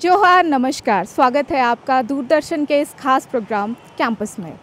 जोहार, नमस्कार। स्वागत है आपका दूरदर्शन के इस खास प्रोग्राम कैंपस में।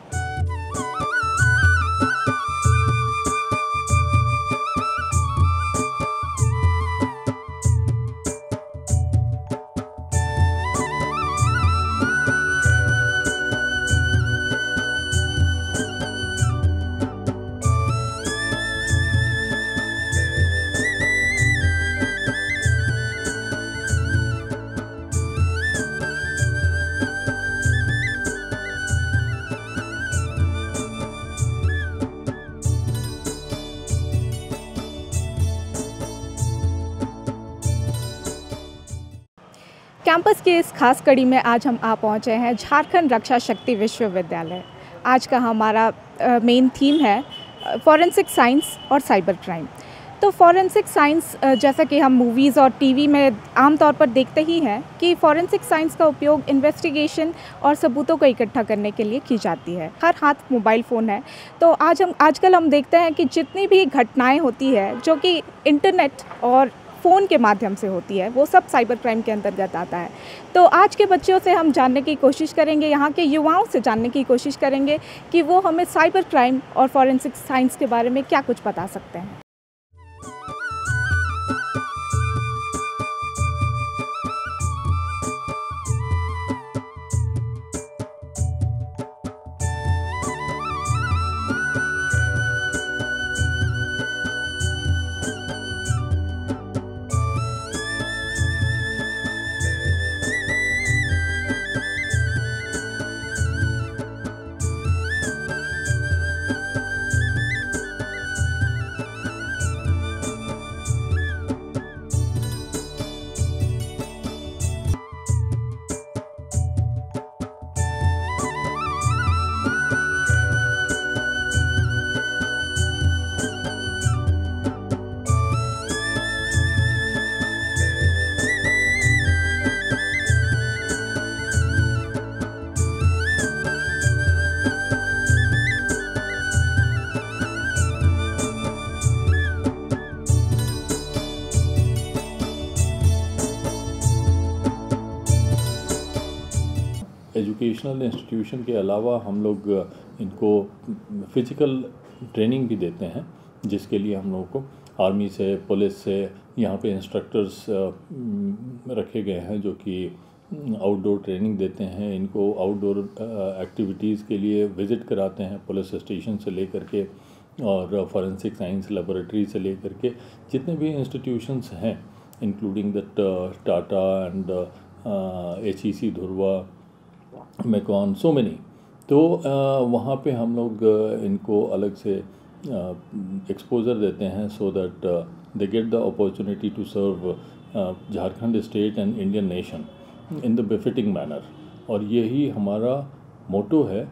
कैंपस की इस खास कड़ी में आज हम आ पहुँचे हैं झारखंड रक्षा शक्ति विश्वविद्यालय। आज का हमारा मेन थीम है फॉरेंसिक साइंस और साइबर क्राइम। तो फॉरेंसिक साइंस, जैसा कि हम मूवीज़ और टीवी में आमतौर पर देखते ही हैं कि फॉरेंसिक साइंस का उपयोग इन्वेस्टिगेशन और सबूतों को इकट्ठा करने के लिए की जाती है। हर हाथ मोबाइल फ़ोन है, तो आजकल हम देखते हैं कि जितनी भी घटनाएं होती है जो कि इंटरनेट और फ़ोन के माध्यम से होती है, वो सब साइबर क्राइम के अंतर्गत आता है। तो आज के बच्चों से हम जानने की कोशिश करेंगे, यहाँ के युवाओं से जानने की कोशिश करेंगे कि वो हमें साइबर क्राइम और फॉरेंसिक साइंस के बारे में क्या कुछ बता सकते हैं। एजुकेशनल इंस्टीट्यूशन के अलावा हम लोग इनको फिज़िकल ट्रेनिंग भी देते हैं, जिसके लिए हम लोगों को आर्मी से, पुलिस से यहाँ पे इंस्ट्रक्टर्स रखे गए हैं जो कि आउटडोर ट्रेनिंग देते हैं। इनको आउटडोर एक्टिविटीज़ के लिए विज़िट कराते हैं, पुलिस स्टेशन से लेकर के और फॉरेंसिक साइंस लेबोरेटरी से लेकर के जितने भी इंस्टीट्यूशंस हैं, including that Tata and HEC Dhurwa, MECON, so many. तो वहाँ पे हम लोग इनको अलग से एक्सपोजर देते हैं so that they get the opportunity to serve Jharkhand state and Indian nation in the befitting manner. और यही हमारा मोटो है।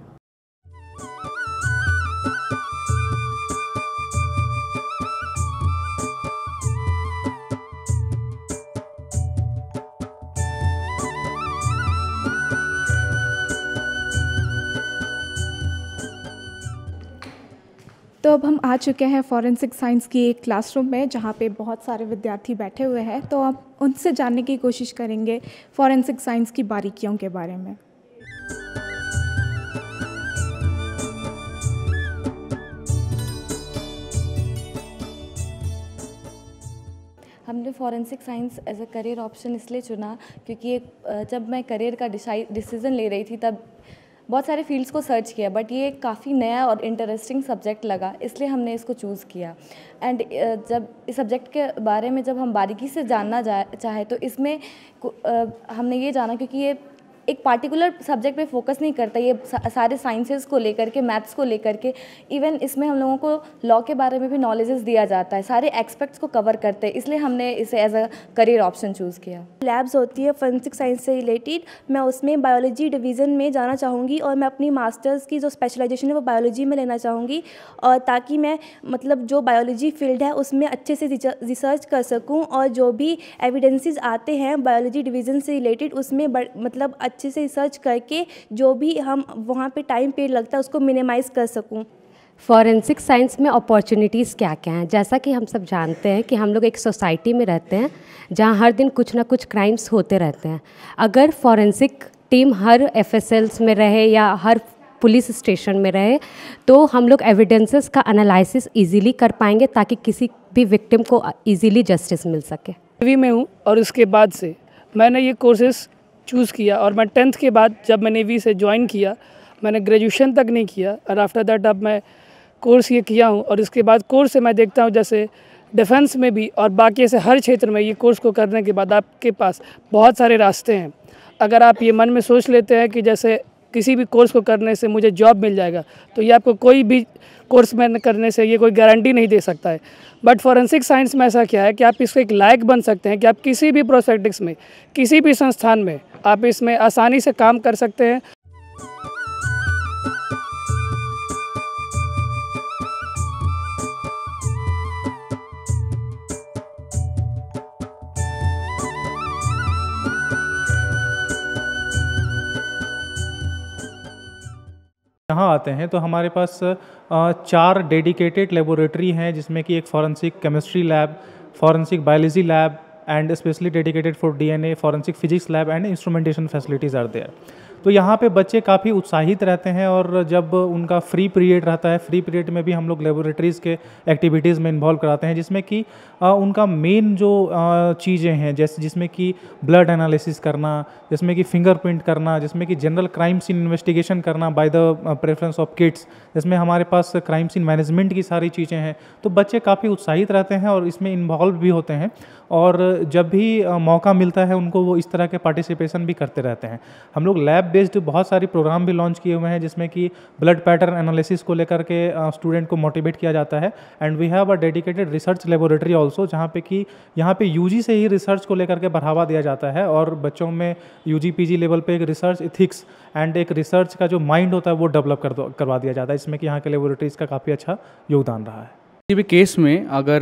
तो अब हम आ चुके हैं फॉरेंसिक साइंस की एक क्लासरूम में, जहाँ पे बहुत सारे विद्यार्थी बैठे हुए हैं। तो अब उनसे जानने की कोशिश करेंगे फॉरेंसिक साइंस की बारीकियों के बारे में। हमने forensic science as a career option इसलिए चुना क्योंकि जब मैं करियर का डिसीज़न ले रही थी तब बहुत सारे फील्ड्स को सर्च किया, बट ये काफ़ी नया और इंटरेस्टिंग सब्जेक्ट लगा, इसलिए हमने इसको चूज़ किया। एंड जब इस सब्जेक्ट के बारे में जब हम बारीकी से जानना चाहे तो इसमें हमने ये जाना क्योंकि ये एक पार्टिकुलर सब्जेक्ट पे फोकस नहीं करता, ये सारे साइंसेस को लेकर के, मैथ्स को लेकर के, इवन इसमें हम लोगों को लॉ के बारे में भी नॉलेजेस दिया जाता है, सारे एक्सपेक्ट्स को कवर करते हैं, इसलिए हमने इसे as a career option choose किया। लैब्स होती है फॉरेंसिक साइंस से रिलेटेड, मैं उसमें बायोलॉजी डिवीज़न में जाना चाहूँगी और मैं अपनी मास्टर्स की जो स्पेशलाइजेशन है वो बायोलॉजी में लेना चाहूँगी, और ताकि मैं मतलब जो बायोलॉजी फील्ड है उसमें अच्छे से रिसर्च कर सकूँ और जो भी एविडेंसेस आते हैं बायोलॉजी डिवीज़न से रिलेटेड उसमें मतलब अच्छे से रिसर्च करके जो भी हम वहाँ पे टाइम पीरियड लगता है उसको मिनिमाइज़ कर सकूँ। फॉरेंसिक साइंस में अपॉर्चुनिटीज़ क्या क्या हैं? जैसा कि हम सब जानते हैं कि हम लोग एक सोसाइटी में रहते हैं जहां हर दिन कुछ ना कुछ क्राइम्स होते रहते हैं। अगर फॉरेंसिक टीम हर एफएसएल्स में रहे या हर पुलिस स्टेशन में रहे तो हम लोग एविडेंसेस का एनालिसिस इजीली कर पाएंगे ताकि किसी भी विक्टिम को इजीली जस्टिस मिल सके। नेवी में हूँ और उसके बाद से मैंने ये कोर्सेज़ चूज़ किया और मैं 10th के बाद जब मैं नेवी से ज्वाइन किया मैंने ग्रेजुएशन तक नहीं किया और आफ्टर दैट अब मैं कोर्स ये किया हूँ। और इसके बाद कोर्स से मैं देखता हूँ जैसे डिफेंस में भी और बाकी ऐसे हर क्षेत्र में ये कोर्स को करने के बाद आपके पास बहुत सारे रास्ते हैं। अगर आप ये मन में सोच लेते हैं कि जैसे किसी भी कोर्स को करने से मुझे जॉब मिल जाएगा तो ये आपको कोई भी कोर्स में करने से ये कोई गारंटी नहीं दे सकता है। बट फॉरेंसिक साइंस में ऐसा क्या है कि आप इसको एक लायक बन सकते हैं कि आप किसी भी प्रोस्पेक्टिक्स में किसी भी संस्थान में आप इसमें आसानी से काम कर सकते हैं। यहाँ आते हैं तो हमारे पास 4 डेडिकेटेड लेबोरेटरी हैं जिसमें कि एक forensic chemistry lab, forensic biology lab and specially dedicated for DNA, forensic physics lab and instrumentation facilities are there. तो यहाँ पे बच्चे काफ़ी उत्साहित रहते हैं और जब उनका फ्री पीरियड रहता है, फ्री पीरियड में भी हम लोग लेबोरेटरीज़ के एक्टिविटीज़ में इन्वॉल्व कराते हैं जिसमें कि उनका मेन जो चीज़ें हैं जैसे जिसमें कि ब्लड एनालिसिस करना, जिसमें कि फिंगरप्रिंट करना, जिसमें कि जनरल क्राइम सीन इन्वेस्टिगेशन करना by the preference of kids, जिसमें हमारे पास क्राइम सीन मैनेजमेंट की सारी चीज़ें हैं। तो बच्चे काफ़ी उत्साहित रहते हैं और इसमें इन्वॉल्व भी होते हैं और जब भी मौका मिलता है उनको वो इस तरह के पार्टिसिपेशन भी करते रहते हैं। हम लोग लैब बेस्ड बहुत सारी प्रोग्राम भी लॉन्च किए हुए हैं जिसमें कि ब्लड पैटर्न एनालिसिस को लेकर के स्टूडेंट को मोटिवेट किया जाता है and we have a dedicated research laboratory also जहाँ पे कि यहाँ पे यूजी से ही रिसर्च को लेकर के बढ़ावा दिया जाता है और बच्चों में यूजी पीजी लेवल पे एक रिसर्च एथिक्स एंड एक रिसर्च का जो माइंड होता है वो डेवलप करवा दिया जाता है। इसमें कि यहाँ के लेबोरेटरीज़ का काफ़ी अच्छा योगदान रहा है। किसी भी केस में अगर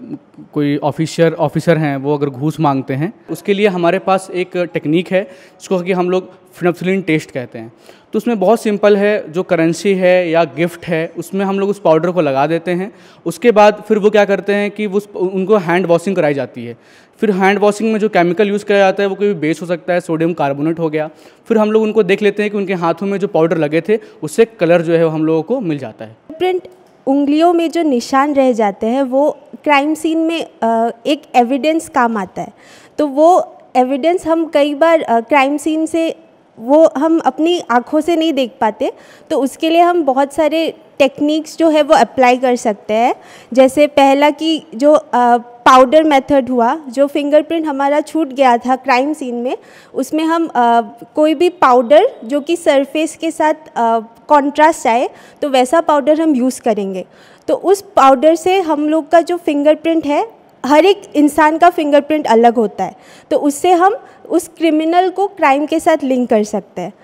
कोई ऑफिसर हैं वो अगर घूस मांगते हैं उसके लिए हमारे पास एक टेक्निक है जिसको कि हम लोग फिनोप्सिलिन टेस्ट कहते हैं। तो उसमें बहुत सिंपल है, जो करेंसी है या गिफ्ट है उसमें हम लोग उस पाउडर को लगा देते हैं। उसके बाद फिर वो क्या करते हैं कि उनको हैंड वॉशिंग कराई जाती है। फिर हैंड वॉशिंग में जो केमिकल यूज़ किया जाता है वो कोई भी बेस हो सकता है, सोडियम कार्बोनेट हो गया। फिर हम लोग उनको देख लेते हैं कि उनके हाथों में जो पाउडर लगे थे उससे कलर जो है वो हम लोगों को मिल जाता है। प्रिंट उंगलियों में जो निशान रह जाते हैं वो क्राइम सीन में एक एविडेंस काम आता है। तो वो एविडेंस हम कई बार क्राइम सीन से वो हम अपनी आँखों से नहीं देख पाते, तो उसके लिए हम बहुत सारे टेक्निक्स जो है वो अप्लाई कर सकते हैं। जैसे पहला कि जो पाउडर मेथड हुआ, जो फिंगरप्रिंट हमारा छूट गया था क्राइम सीन में, उसमें हम कोई भी पाउडर जो कि सरफेस के साथ कॉन्ट्रास्ट आए तो वैसा पाउडर हम यूज़ करेंगे। तो उस पाउडर से हम लोग का जो फिंगरप्रिंट है, हर एक इंसान का फिंगरप्रिंट अलग होता है, तो उससे हम उस क्रिमिनल को क्राइम के साथ लिंक कर सकते हैं।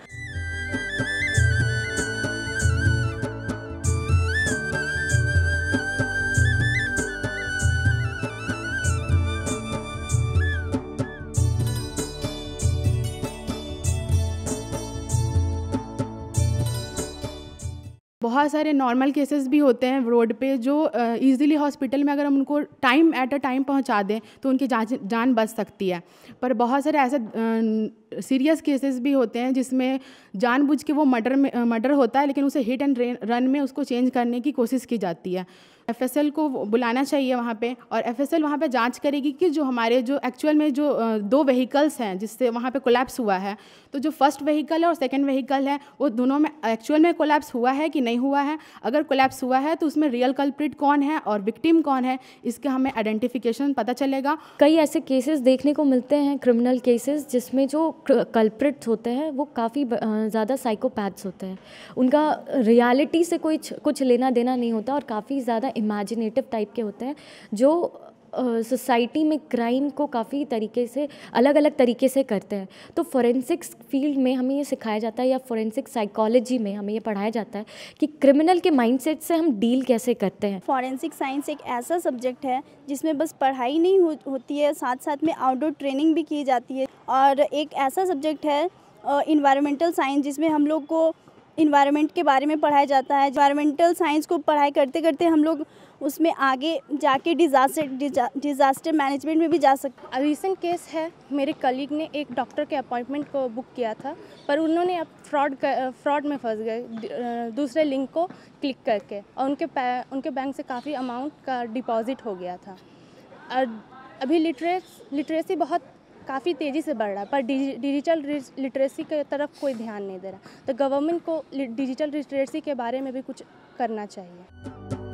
बहुत सारे नॉर्मल केसेस भी होते हैं रोड पे जो इजीली हॉस्पिटल में अगर हम उनको टाइम एट अ टाइम पहुंचा दें तो उनकी जान बच सकती है। पर बहुत सारे ऐसे सीरियस केसेस भी होते हैं जिसमें जानबूझ के वो मर्डर होता है लेकिन उसे हिट एंड रन में उसको चेंज करने की कोशिश की जाती है। एफएसएल को बुलाना चाहिए वहाँ पे और एफएसएल वहाँ पे जांच करेगी कि जो हमारे जो एक्चुअल में जो 2 व्हीकल्स हैं जिससे वहाँ पे कोलैप्स हुआ है, तो जो फर्स्ट व्हीकल है और सेकंड व्हीकल है वो दोनों में एक्चुअल में कोलैप्स हुआ है कि नहीं हुआ है। अगर कोलैप्स हुआ है तो उसमें रियल कल्प्रिट कौन है और विक्टिम कौन है, इसका हमें आइडेंटिफिकेशन पता चलेगा। कई ऐसे केसेस देखने को मिलते हैं, क्रिमिनल केसेस, जिसमें जो कल्प्रिट्स होते हैं वो काफ़ी ज़्यादा साइकोपैथ्स होते हैं। उनका रियलिटी से कुछ लेना देना नहीं होता और काफ़ी ज़्यादा इमेजिनेटिव टाइप के होते हैं जो सोसाइटी में क्राइम को काफ़ी तरीके से अलग अलग तरीके से करते हैं। तो फोरेंसिक्स फील्ड में हमें ये सिखाया जाता है या फोरेंसिक साइकोलॉजी में हमें ये पढ़ाया जाता है कि क्रिमिनल के माइंडसेट से हम डील कैसे करते हैं। फोरेंसिक साइंस एक ऐसा सब्जेक्ट है जिसमें बस पढ़ाई नहीं होती है, साथ साथ में आउटडोर ट्रेनिंग भी की जाती है। और एक ऐसा सब्जेक्ट है इन्वायरमेंटल साइंस जिसमें हम लोग को इन्वायरमेंट के बारे में पढ़ाया जाता है। इन्वायरमेंटल साइंस को पढ़ाई करते करते हम लोग उसमें आगे जाके डिज़ास्टर मैनेजमेंट में भी जा सकते। रिसेंट केस है, मेरे कलीग ने एक डॉक्टर के अपॉइंटमेंट को बुक किया था, पर उन्होंने अब फ्रॉड में फंस गए दूसरे लिंक को क्लिक करके, और उनके बैंक से काफ़ी अमाउंट का डिपॉजिट हो गया था। और अभी लिटरेसी बहुत काफ़ी तेज़ी से बढ़ रहा है, पर डिजिटल लिटरेसी की तरफ कोई ध्यान नहीं दे रहा। तो गवर्नमेंट को डिजिटल लिटरेसी के बारे में भी कुछ करना चाहिए।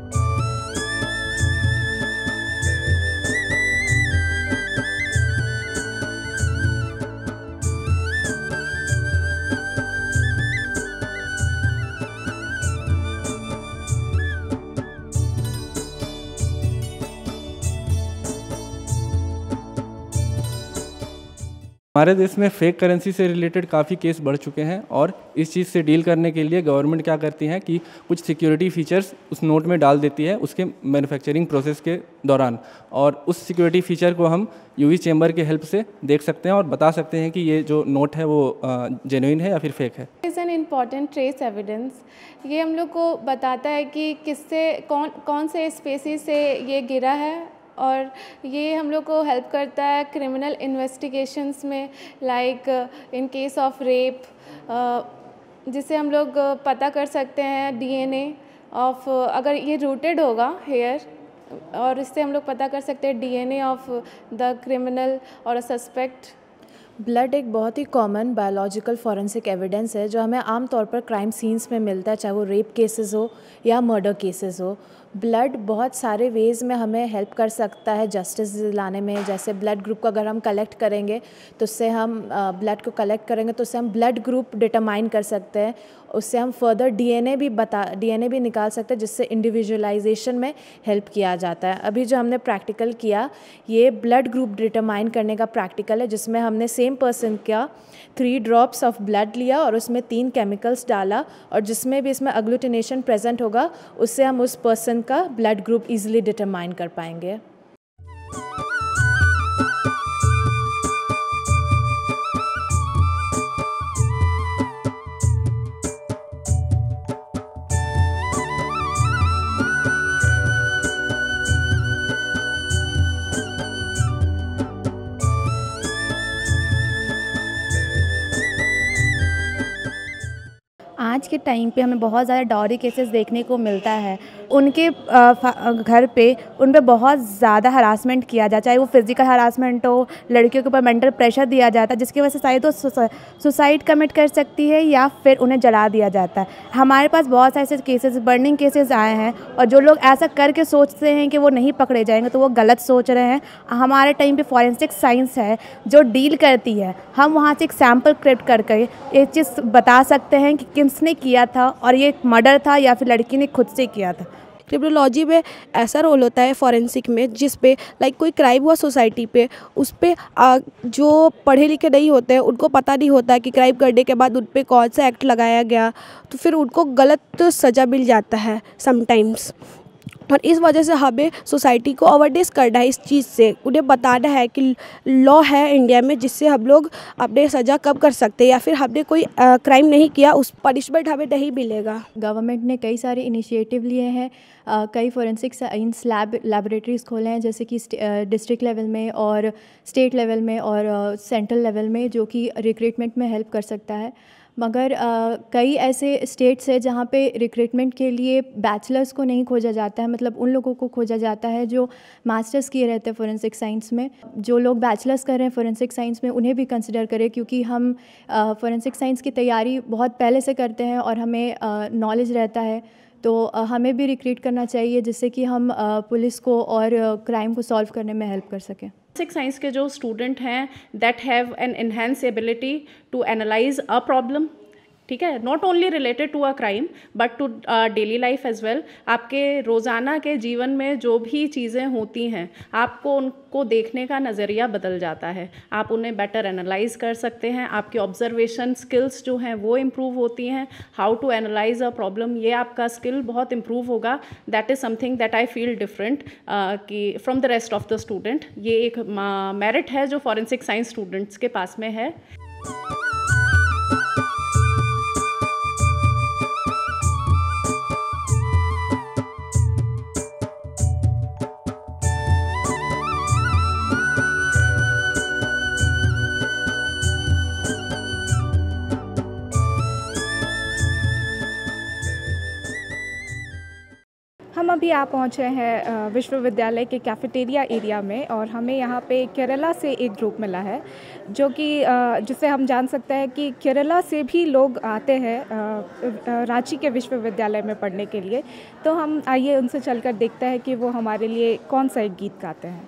हमारे देश में फेक करेंसी से रिलेटेड काफ़ी केस बढ़ चुके हैं और इस चीज़ से डील करने के लिए गवर्नमेंट क्या करती है कि कुछ सिक्योरिटी फीचर्स उस नोट में डाल देती है उसके मैन्युफैक्चरिंग प्रोसेस के दौरान, और उस सिक्योरिटी फीचर को हम यूवी चेंबर के हेल्प से देख सकते हैं और बता सकते हैं कि ये जो नोट है वो जेन्युइन है या फिर फेक है। Is an important trace evidence. ये हम लोग को बताता है कि किससे कौन से स्पेसिस से ये गिरा है, और ये हम लोग को हेल्प करता है क्रिमिनल इन्वेस्टिगेशंस में, like in case of rape, जिससे हम लोग पता कर सकते हैं डीएनए ऑफ, अगर ये रूटेड होगा हेयर, और इससे हम लोग पता कर सकते हैं डीएनए ऑफ द क्रिमिनल और अ सस्पेक्ट। ब्लड एक बहुत ही कॉमन बायोलॉजिकल फॉरेंसिक एविडेंस है जो हमें आम तौर पर क्राइम सीन्स में मिलता है, चाहे वो रेप केसेस हो या मर्डर केसेस हो। ब्लड बहुत सारे वेज़ में हमें हेल्प कर सकता है जस्टिस दिलाने में। जैसे ब्लड ग्रुप को अगर हम कलेक्ट करेंगे तो उससे हम ब्लड को कलेक्ट करेंगे तो उससे हम ब्लड ग्रुप डिटरमाइन कर सकते हैं। उससे हम फर्दर डीएनए भी निकाल सकते हैं, जिससे इंडिविजुअलाइजेशन में हेल्प किया जाता है। अभी जो हमने प्रैक्टिकल किया ये ब्लड ग्रुप डिटरमाइन करने का प्रैक्टिकल है, जिसमें हमने सेम पर्सन का 3 ड्रॉप्स ऑफ ब्लड लिया और उसमें 3 केमिकल्स डाला, और जिसमें भी इसमें अग्लूटिनेशन प्रेजेंट होगा उससे हम उस पर्सन का ब्लड ग्रुप ईजिली डिटरमाइन कर पाएंगे। आज के टाइम पे हमें बहुत ज़्यादा डाउरी केसेस देखने को मिलता है। उनके घर पे उन पे बहुत ज़्यादा हरासमेंट किया जाता है, चाहे वो फिज़िकल हरासमेंट हो, लड़कियों के ऊपर मेंटल प्रेशर दिया जाता है, जिसकी वजह से शायद तो सुसाइड कमिट कर सकती है या फिर उन्हें जला दिया जाता है। हमारे पास बहुत सारे ऐसे केसेस, बर्निंग केसेस आए हैं, और जो लोग ऐसा करके सोचते हैं कि वो नहीं पकड़े जाएंगे तो वो गलत सोच रहे हैं। हमारे टाइम पे फॉरेंसिक साइंस है जो डील करती है, हम वहाँ से एक सैम्पल कलेक्ट करके एक चीज़ बता सकते हैं कि किसने किया था और ये मर्डर था या फिर लड़की ने खुद से किया था। क्रिमिनोलॉजी में ऐसा रोल होता है फॉरेंसिक में, जिस पे लाइक कोई क्राइम हुआ सोसाइटी पे, उस पे जो पढ़े लिखे नहीं होते हैं उनको पता नहीं होता कि क्राइम करने के बाद उन पे कौन सा एक्ट लगाया गया, तो फिर उनको गलत सज़ा मिल जाता है समटाइम्स। और इस वजह से हमें सोसाइटी को अवेयरनेस करना है इस चीज़ से, उन्हें बताना है कि लॉ है इंडिया में जिससे हम लोग अपने सज़ा कम कर सकते हैं, या फिर हमने कोई क्राइम नहीं किया उस पनिशमेंट हमें नहीं मिलेगा। गवर्नमेंट ने कई सारे इनिशिएटिव लिए हैं, कई फॉरेंसिक साइंस लैबोरेटरीज़ खोले हैं, जैसे कि डिस्ट्रिक्ट लेवल में और स्टेट लेवल में और सेंट्रल लेवल में, जो कि रिक्रूटमेंट में हेल्प कर सकता है। मगर कई ऐसे स्टेट्स है जहाँ पे रिक्रूटमेंट के लिए बैचलर्स को नहीं खोजा जाता है, मतलब उन लोगों को खोजा जाता है जो मास्टर्स किए रहते हैं फॉरेंसिक साइंस में। जो लोग बैचलर्स कर रहे हैं फॉरेंसिक साइंस में उन्हें भी कंसिडर करें, क्योंकि हम फॉरेंसिक साइंस की तैयारी बहुत पहले से करते हैं और हमें नॉलेज रहता है, तो हमें भी रिक्रूट करना चाहिए जिससे कि हम पुलिस को और क्राइम को सॉल्व करने में हेल्प कर सकें। फोरेंसिक साइंस के जो स्टूडेंट हैं that have an enhance ability to analyse a problem, ठीक है, not only related to a crime but to daily life as well. आपके रोज़ाना के जीवन में जो भी चीज़ें होती हैं आपको उनको देखने का नज़रिया बदल जाता है, आप उन्हें बेटर एनालाइज कर सकते हैं, आपकी ऑब्जर्वेशन स्किल्स जो हैं वो इम्प्रूव होती हैं। How to analyse a problem, ये आपका स्किल बहुत इम्प्रूव होगा। That is something that I feel different कि from the rest of the student. ये एक मेरिट है जो फॉरेंसिक साइंस स्टूडेंट्स के पास में है। अभी आप पहुँचे हैं विश्वविद्यालय के कैफेटेरिया एरिया में और हमें यहाँ पे केरला से एक ग्रुप मिला है जो कि जिससे हम जान सकते हैं कि केरला से भी लोग आते हैं रांची के विश्वविद्यालय में पढ़ने के लिए। तो हम आइए उनसे चलकर देखते हैं कि वो हमारे लिए कौन सा एक गीत गाते हैं।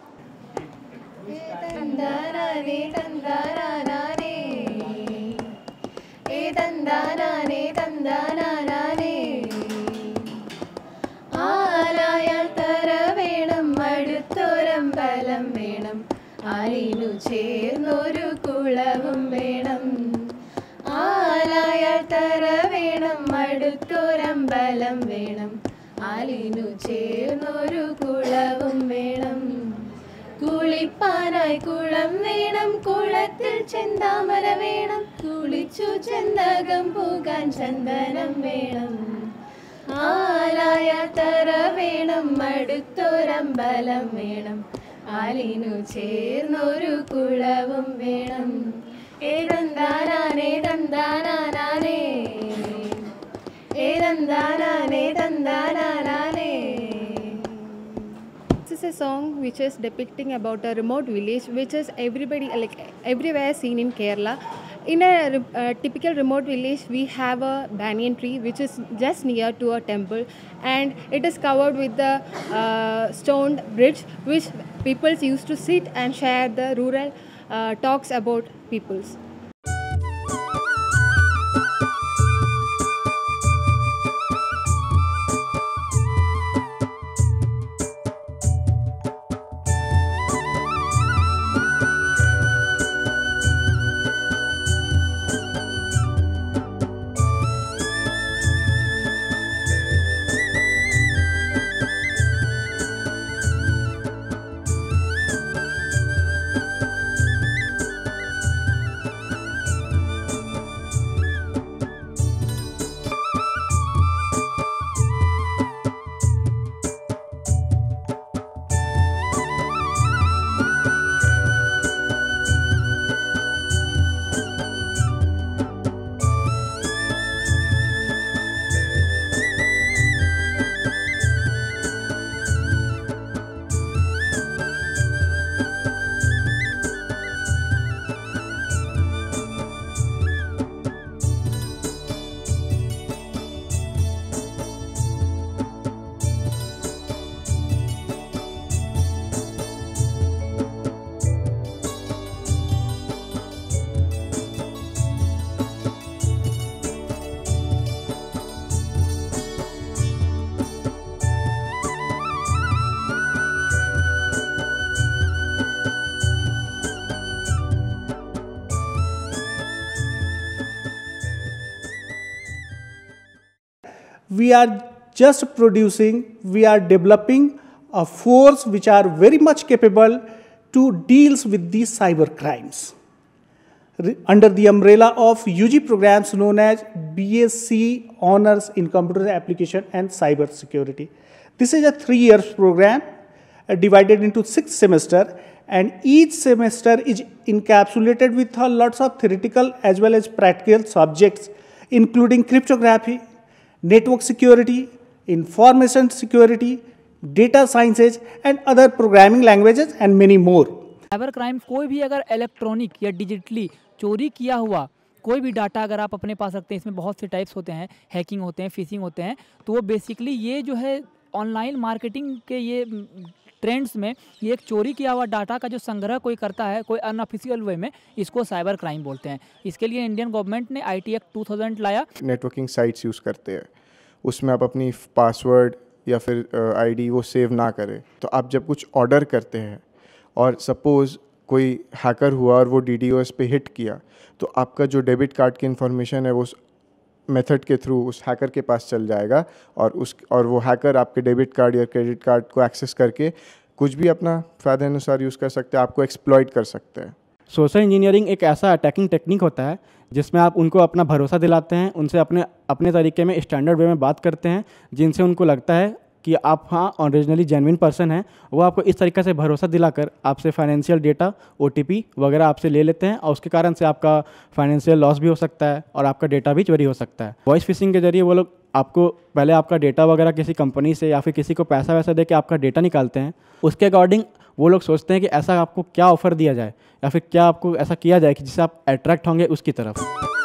ആലായാൽ തര വേണം അടുത്തൊരമ്പലം വേണം ആലിനു ചേർന്നൊരു കുളവും വേണം ആലായാൽ തര വേണം അടുത്തൊരമ്പലം വേണം ആലിനു ചേർന്നൊരു കുളവും വേണം കുളിപ്പാനായി കുളം വേണം കുളത്തിൽ ചെന്താമര വേണം കുളിച്ചു ചെന്തകം പോകാൻ ചന്ദനം വേണം ആലായാൽ തര വേണം അടുത്തൊരമ്പലം വേണം ആലിനു ചേർന്നൊരു കുളവും വേണം ഏതന്താനാനേ തന്താനാനേ ഏതന്താനാനേ തന്താനാനേ. This is a song which is depicting about a remote village which is everywhere seen in Kerala. In a typical remote village, we have a banyan tree which is just near to a temple, and it is covered with the stone bridge which peoples used to sit and share the rural talks about peoples. We are just producing, we are developing a force which are very much capable to deal with these cyber crimes. Under the umbrella of UG programs known as BSc Honors in Computer Application and Cyber Security. This is a 3-year program divided into 6 semesters, and each semester is encapsulated with lots of theoretical as well as practical subjects, including cryptography, network security, information security, data sciences and other programming languages and many more. Cyber crime कोई भी अगर electronic या digitally चोरी किया हुआ कोई भी data अगर आप अपने पास रखते हैं, इसमें बहुत से टाइप्स होते हैं, हैकिंग होते हैं, फिशिंग होते हैं, तो वो बेसिकली ये जो है ऑनलाइन मार्केटिंग के ये ट्रेंड्स में ये एक चोरी किया हुआ डाटा का जो संग्रह कोई करता है कोई अनऑफिशियल वे में, इसको साइबर क्राइम बोलते हैं। इसके लिए इंडियन गवर्नमेंट ने IT एक्ट 2000 लाया। नेटवर्किंग साइट्स यूज़ करते हैं, उसमें आप अपनी पासवर्ड या फिर ID वो सेव ना करें, तो आप जब कुछ ऑर्डर करते हैं और सपोज़ कोई हैकर हुआ और वो DDoS पे हिट किया, तो आपका जो डेबिट कार्ड की इन्फॉर्मेशन है वो उस मेथड के थ्रू उस हैकर के पास चल जाएगा और वो हैकर आपके डेबिट कार्ड या क्रेडिट कार्ड को एक्सेस करके कुछ भी अपना फ़ायदे अनुसार यूज़ कर सकते हैं, आपको एक्सप्लॉइट कर सकते हैं। सोशल इंजीनियरिंग एक ऐसा अटैकिंग टेक्निक होता है जिसमें आप उनको अपना भरोसा दिलाते हैं, उनसे अपने तरीके में स्टैंडर्ड वे में बात करते हैं, जिनसे उनको लगता है कि आप हाँ ओरिजिनली जेन्युइन पर्सन हैं। वो आपको इस तरीके से भरोसा दिलाकर आपसे फाइनेंशियल डेटा OTP वगैरह आपसे ले लेते हैं और उसके कारण से आपका फाइनेंशियल लॉस भी हो सकता है और आपका डेटा भी चोरी हो सकता है। वॉइस फिशिंग के जरिए वो लोग आपको पहले आपका डेटा वगैरह किसी कंपनी से या फिर किसी को पैसा वैसा दे के आपका डेटा निकालते हैं, उसके अकॉर्डिंग वो लोग सोचते हैं कि ऐसा आपको क्या ऑफ़र दिया जाए या फिर क्या आपको ऐसा किया जाए कि जिससे आप अट्रैक्ट होंगे उसकी तरफ।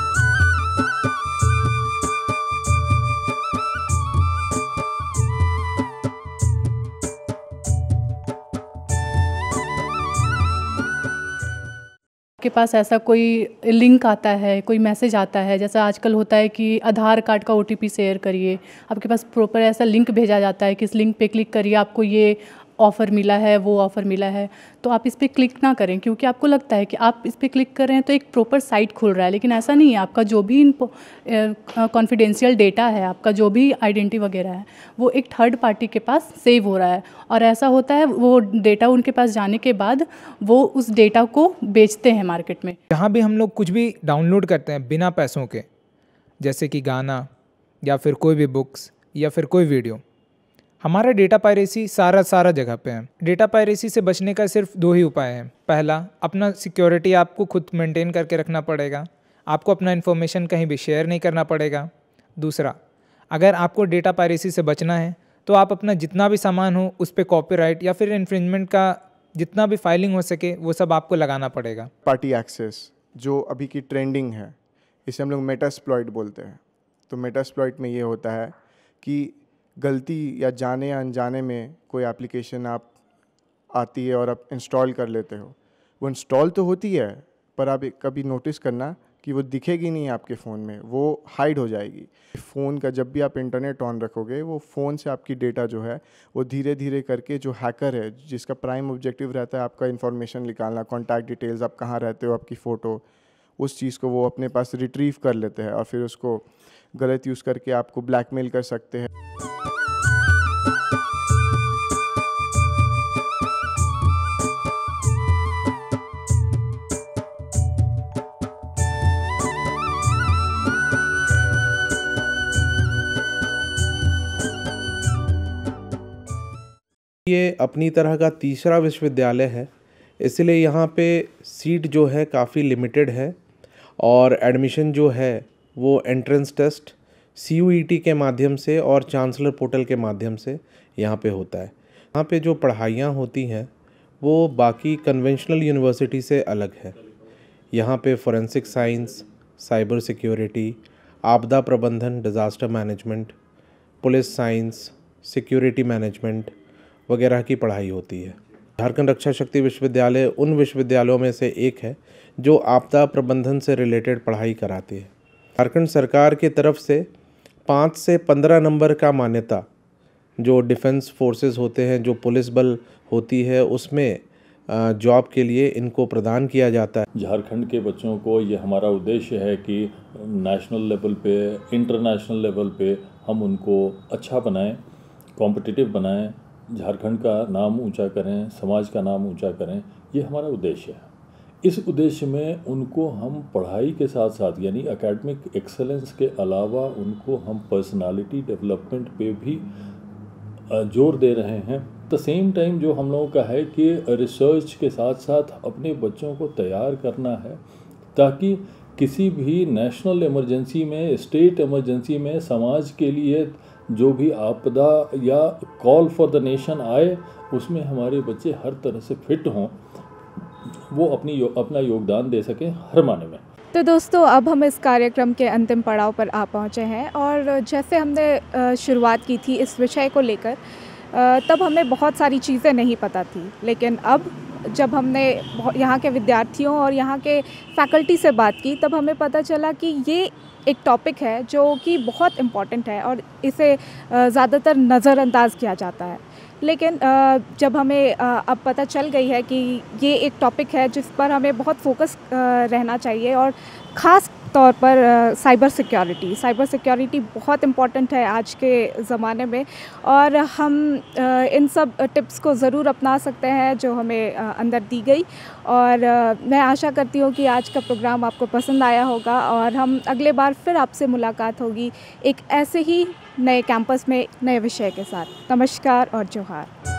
आपके पास ऐसा कोई लिंक आता है, कोई मैसेज आता है, जैसा आजकल होता है कि आधार कार्ड का OTP शेयर करिए, आपके पास प्रॉपर ऐसा लिंक भेजा जाता है कि इस लिंक पे क्लिक करिए, आपको ये ऑफ़र मिला है, वो ऑफ़र मिला है, तो आप इस पर क्लिक ना करें, क्योंकि आपको लगता है कि आप इस पर क्लिक कर रहे हैं तो एक प्रॉपर साइट खुल रहा है, लेकिन ऐसा नहीं है। आपका जो भी कॉन्फिडेंशियल डेटा है, आपका जो भी आइडेंटिटी वगैरह है, वो एक थर्ड पार्टी के पास सेव हो रहा है, और ऐसा होता है वो डेटा उनके पास जाने के बाद वो उस डेटा को बेचते हैं मार्केट में। जहाँ भी हम लोग कुछ भी डाउनलोड करते हैं बिना पैसों के, जैसे कि गाना या फिर कोई भी बुक्स या फिर कोई वीडियो, हमारा डेटा पायरेसी सारा जगह पे है। डेटा पायरेसी से बचने का सिर्फ 2 ही उपाय हैं। पहला, अपना सिक्योरिटी आपको खुद मेंटेन करके रखना पड़ेगा, आपको अपना इन्फॉर्मेशन कहीं भी शेयर नहीं करना पड़ेगा। दूसरा, अगर आपको डेटा पायरेसी से बचना है तो आप अपना जितना भी सामान हो उस पर कॉपीराइट या फिर इन्फ्रिंजमेंट का जितना भी फाइलिंग हो सके वो सब आपको लगाना पड़ेगा। पार्टी एक्सेस जो अभी की ट्रेंडिंग है, इसे हम लोग मेटास्प्लॉइट बोलते हैं। तो मेटास्प्लॉइट में ये होता है कि गलती या जाने या अनजाने में कोई एप्लीकेशन आप आती है और आप इंस्टॉल कर लेते हो, वो इंस्टॉल तो होती है पर आप कभी नोटिस करना कि वो दिखेगी नहीं आपके फ़ोन में, वो हाइड हो जाएगी। फ़ोन का जब भी आप इंटरनेट ऑन रखोगे, वो फ़ोन से आपकी डेटा जो है वो धीरे धीरे करके जो हैकर है, जिसका प्राइम ऑब्जेक्टिव रहता है आपका इन्फॉर्मेशन निकालना, कॉन्टैक्ट डिटेल्स, आप कहाँ रहते हो, आपकी फ़ोटो, उस चीज़ को वो अपने पास रिट्रीव कर लेते हैं और फिर उसको गलत यूज़ करके आपको ब्लैकमेल कर सकते हैं। ये अपनी तरह का तीसरा विश्वविद्यालय है, इसलिए यहाँ पे सीट जो है काफ़ी लिमिटेड है और एडमिशन जो है वो एंट्रेंस टेस्ट CUET के माध्यम से और चांसलर पोर्टल के माध्यम से यहाँ पे होता है। यहाँ पे जो पढ़ाइयाँ होती हैं वो बाकी कन्वेंशनल यूनिवर्सिटी से अलग है। यहाँ पे फॉरेंसिक साइंस, साइबर सिक्योरिटी, आपदा प्रबंधन, disaster management, police science, security management वगैरह की पढ़ाई होती है। झारखंड रक्षा शक्ति विश्वविद्यालय उन विश्वविद्यालयों में से एक है जो आपदा प्रबंधन से रिलेटेड पढ़ाई कराती है। झारखंड सरकार की तरफ से 5 से 15 नंबर का मान्यता जो डिफेंस फोर्सेस होते हैं, जो पुलिस बल होती है, उसमें जॉब के लिए इनको प्रदान किया जाता है। झारखंड के बच्चों को ये हमारा उद्देश्य है कि नेशनल लेवल पे, इंटरनेशनल लेवल पे हम उनको अच्छा बनाएं, कॉम्पिटिटिव बनाएं, झारखंड का नाम ऊंचा करें, समाज का नाम ऊंचा करें, ये हमारा उद्देश्य है। इस उद्देश्य में उनको हम पढ़ाई के साथ साथ यानी एकेडमिक एक्सेलेंस के अलावा उनको हम पर्सनालिटी डेवलपमेंट पे भी जोर दे रहे हैं। द सेम टाइम जो हम लोगों का है कि रिसर्च के साथ साथ अपने बच्चों को तैयार करना है ताकि किसी भी नेशनल इमरजेंसी में, स्टेट इमरजेंसी में, समाज के लिए जो भी आपदा या कॉल फॉर द नेशन आए उसमें हमारे बच्चे हर तरह से फिट हों, वो अपना योगदान दे सकें हर माने में। तो दोस्तों, अब हम इस कार्यक्रम के अंतिम पड़ाव पर आ पहुँचे हैं और जैसे हमने शुरुआत की थी इस विषय को लेकर, तब हमें बहुत सारी चीज़ें नहीं पता थी, लेकिन अब जब हमने यहाँ के विद्यार्थियों और यहाँ के फैकल्टी से बात की तब हमें पता चला कि ये एक टॉपिक है जो कि बहुत इम्पॉर्टेंट है और इसे ज़्यादातर नज़रअंदाज किया जाता है। लेकिन जब हमें अब पता चल गई है कि ये एक टॉपिक है जिस पर हमें बहुत फोकस रहना चाहिए और ख़ास तौर पर साइबर सिक्योरिटी बहुत इम्पॉर्टेंट है आज के ज़माने में और हम इन सब टिप्स को ज़रूर अपना सकते हैं जो हमें अंदर दी गई। और मैं आशा करती हूँ कि आज का प्रोग्राम आपको पसंद आया होगा और हम अगले बार फिर आपसे मुलाकात होगी एक ऐसे ही नए कैंपस में नए विषय के साथ। नमस्कार और जोहार।